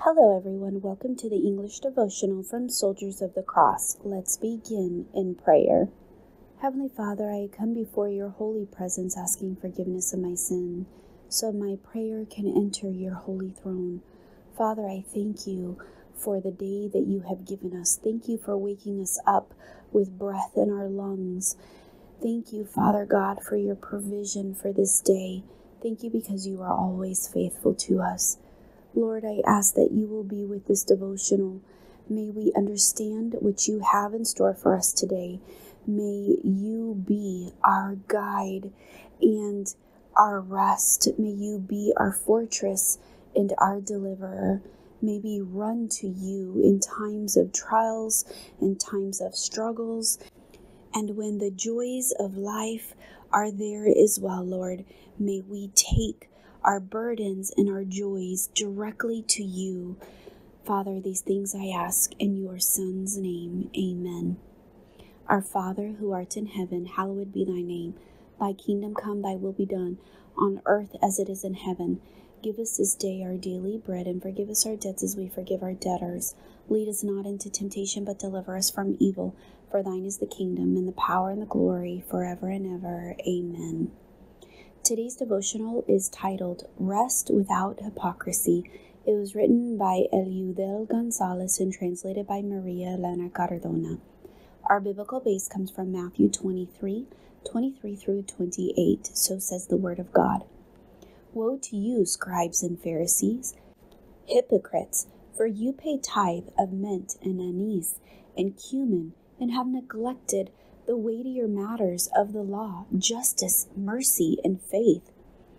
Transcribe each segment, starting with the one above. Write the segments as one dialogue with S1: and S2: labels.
S1: Hello everyone, welcome to the English devotional from Soldiers of the Cross. Let's begin in prayer. Heavenly Father, I come before your holy presence asking forgiveness of my sin, so my prayer can enter your holy throne. Father, I thank you for the day that you have given us. Thank you for waking us up with breath in our lungs. Thank you, Father God, for your provision for this day. Thank you because you are always faithful to us. Lord, I ask that you will be with this devotional. May we understand what you have in store for us today. May you be our guide and our rest. May you be our fortress and our deliverer. May we run to you in times of trials and times of struggles. And when the joys of life are there as well, Lord, may we take our burdens and our joys directly to you. Father, these things I ask in your Son's name. Amen. Our Father, who art in heaven, hallowed be thy name. Thy kingdom come, thy will be done, on earth as it is in heaven. Give us this day our daily bread, and forgive us our debts as we forgive our debtors. Lead us not into temptation, but deliver us from evil. For thine is the kingdom, and the power, and the glory, forever and ever. Amen. Today's devotional is titled, Rest Without Hypocrisy. It was written by Eliudel Gonzalez and translated by Maria Elena Cardona. Our biblical base comes from Matthew 23 through 28. So says the word of God. Woe to you, scribes and Pharisees, hypocrites, for you pay tithe of mint and anise and cumin, and have neglected the weightier matters of the law, justice, mercy, and faith.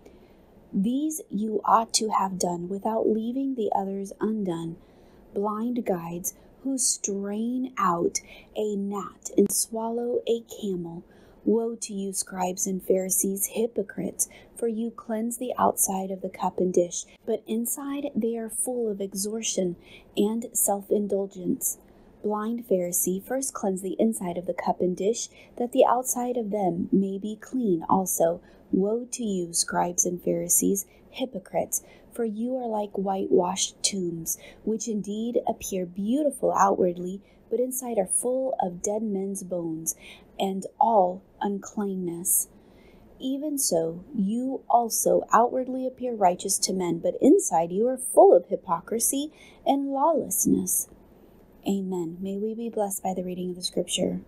S1: These you ought to have done without leaving the others undone. Blind guides who strain out a gnat and swallow a camel. Woe to you, scribes and Pharisees, hypocrites, for you cleanse the outside of the cup and dish, but inside they are full of extortion and self-indulgence. Blind Pharisee, first cleanse the inside of the cup and dish, that the outside of them may be clean also. Woe to you, scribes and Pharisees, hypocrites, for you are like whitewashed tombs, which indeed appear beautiful outwardly, but inside are full of dead men's bones, and all uncleanness. Even so, you also outwardly appear righteous to men, but inside you are full of hypocrisy and lawlessness. Amen. May we be blessed by the reading of the scripture.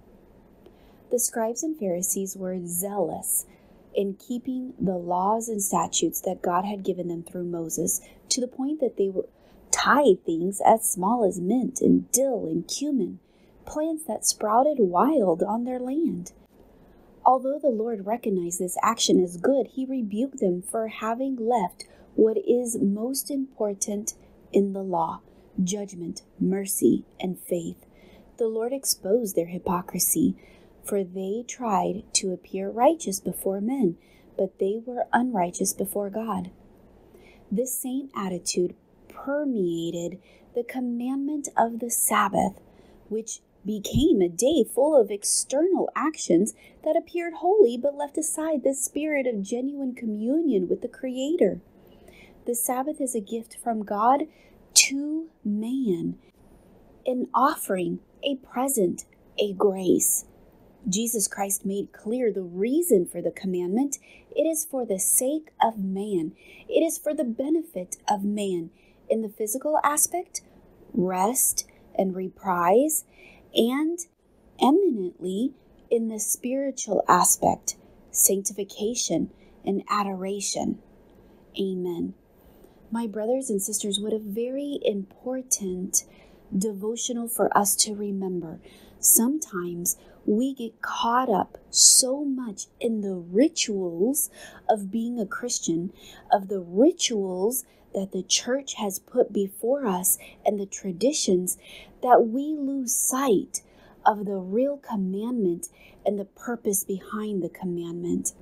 S1: The scribes and Pharisees were zealous in keeping the laws and statutes that God had given them through Moses, to the point that they were tithe things as small as mint and dill and cumin, plants that sprouted wild on their land. Although the Lord recognized this action as good, he rebuked them for having left what is most important in the law: judgment, mercy, and faith. The Lord exposed their hypocrisy, for they tried to appear righteous before men, but they were unrighteous before God. This same attitude permeated the commandment of the Sabbath, which became a day full of external actions that appeared holy but left aside the spirit of genuine communion with the Creator. The Sabbath is a gift from God to man, an offering, a present, a grace. Jesus Christ made clear the reason for the commandment. It is for the sake of man. It is for the benefit of man. In the physical aspect, rest and reprise, and eminently in the spiritual aspect, sanctification and adoration. Amen. My brothers and sisters, what a very important devotional for us to remember. Sometimes we get caught up so much in the rituals of being a Christian, of the rituals that the church has put before us and the traditions, that we lose sight of the real commandment and the purpose behind the commandment.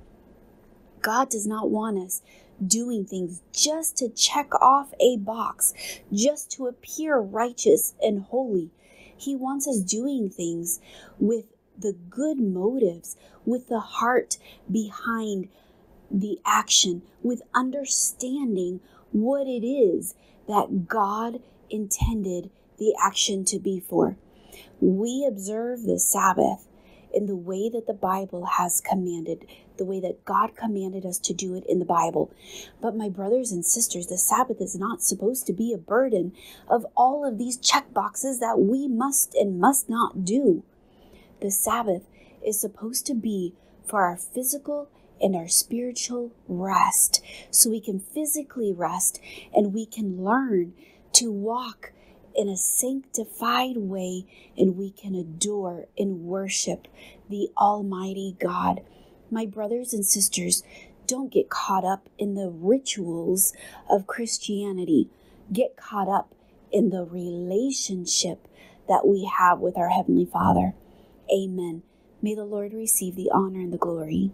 S1: God does not want us doing things just to check off a box, just to appear righteous and holy. He wants us doing things with the good motives, with the heart behind the action, with understanding what it is that God intended the action to be for. We observe the Sabbath in the way that the Bible has commanded, the way that God commanded us to do it in the Bible. But my brothers and sisters, the Sabbath is not supposed to be a burden of all of these check boxes that we must and must not do. The Sabbath is supposed to be for our physical and our spiritual rest, so we can physically rest and we can learn to walk in a sanctified way, and we can adore and worship the Almighty God. My brothers and sisters, don't get caught up in the rituals of Christianity. Get caught up in the relationship that we have with our Heavenly Father. Amen. May the Lord receive the honor and the glory.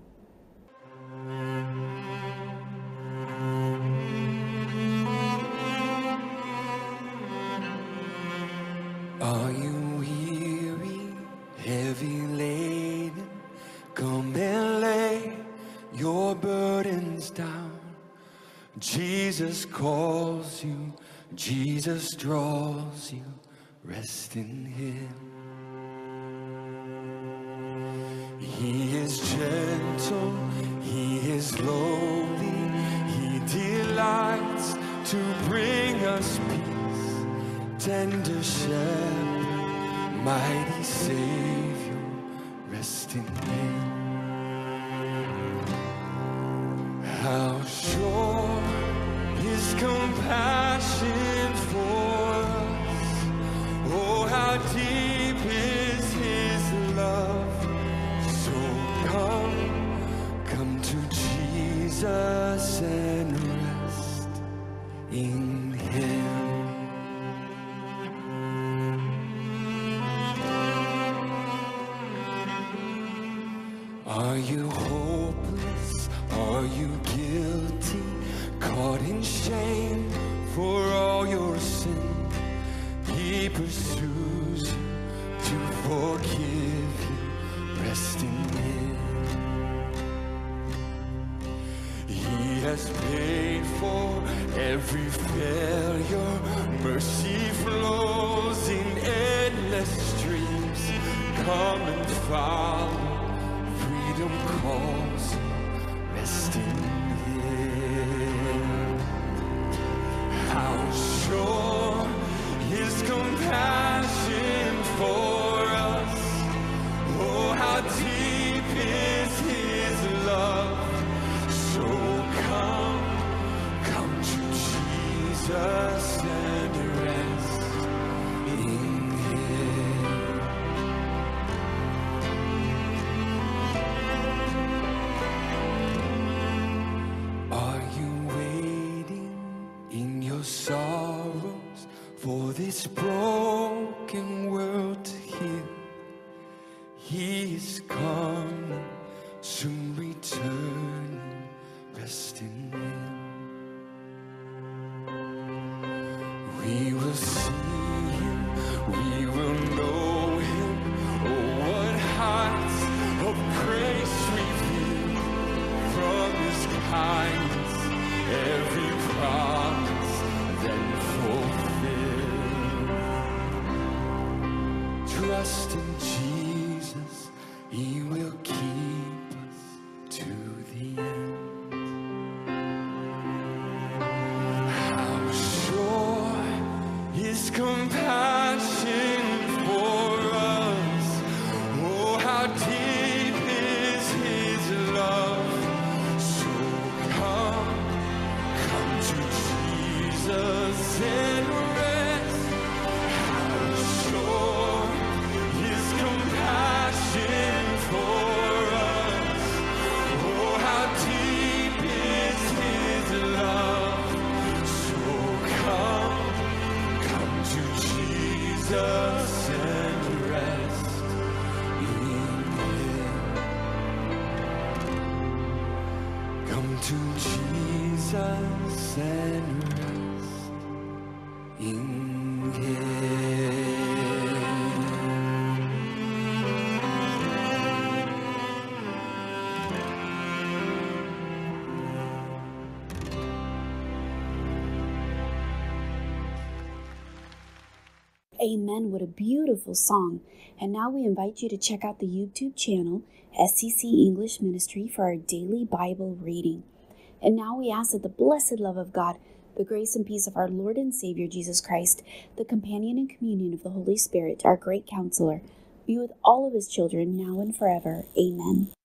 S2: Are you weary, heavy laden? Come and lay your burdens down. Jesus calls you, Jesus draws you, rest in Him. He is gentle, He is lowly, He delights to bring us peace. Tender Shepherd, mighty Savior, rest in Him. How sure His compassion for us, oh how deep is His love. Come to Jesus and rest in Him. Are you hopeless? Are you guilty? Caught in shame for all your sin? He pursues you to forgive you. Rest in Him. He has paid for every failure. Mercy flows in endless streams. Come and follow. Freedom calls. Rest in Him. How sure His compassion for us. Oh, how deep is His love. So come to Jesus and rest in Him. Are you waiting in your sorrows for this broken world to heal? He is coming, soon returning, rest in Him. We will see Him, we will know Him. Oh, what heights of grace revealed from His kindness, every promise then fulfilled. Trust in Jesus, He will keep us to the end. How sure His compassion for us. Oh, how deep is His love. So come to Jesus and rest. How sure His compassion for us. Oh, how deep is His love. So come to Jesus and rest in Him. Come to Jesus and rest in Him.
S1: Amen. What a beautiful song. And now we invite you to check out the YouTube channel, SCC English Ministry, for our daily Bible reading. And now we ask that the blessed love of God, the grace and peace of our Lord and Savior Jesus Christ, the companion and communion of the Holy Spirit, our great counselor, be with all of his children now and forever. Amen.